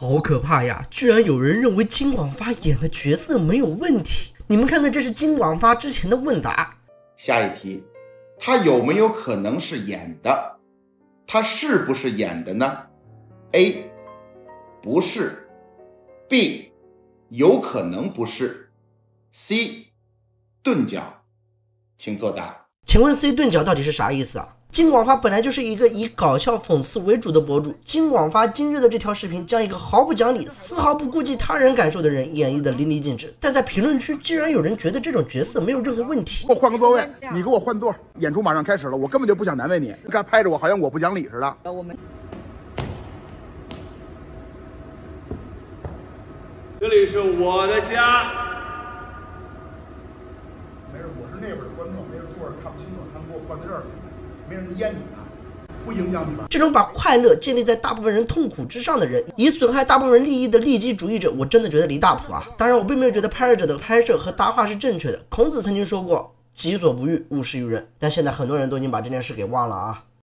好可怕呀！居然有人认为金广发演的角色没有问题。你们看看，这是金广发之前的问答。 下一题，他有没有可能是演的？他是不是演的呢 ？A. 不是 B. 有可能不是 C. 钝角，请作答。 请问 C 钝角到底是啥意思啊？金广发本来就是一个以搞笑讽刺为主的博主，金广发今日的这条视频将一个毫不讲理、丝毫不顾及他人感受的人演绎的淋漓尽致，但在评论区竟然有人觉得这种角色没有任何问题。 给我换个座位，你给我换座，演出马上开始了，我根本就不想难为你，你看拍着我好像我不讲理似的。 这里是我的家。 没事，我是那边的观众，没人坐着看不清楚，他们给我换在这儿，没人淹你啊，不影响你吧？ 这种把快乐建立在大部分人痛苦之上的人，以损害大部分人利益的利己主义者，我真的觉得离大谱啊！当然，我并没有觉得拍摄者的拍摄和答话是正确的。孔子曾经说过：“己所不欲，勿施于人。”但现在很多人都已经把这件事给忘了啊。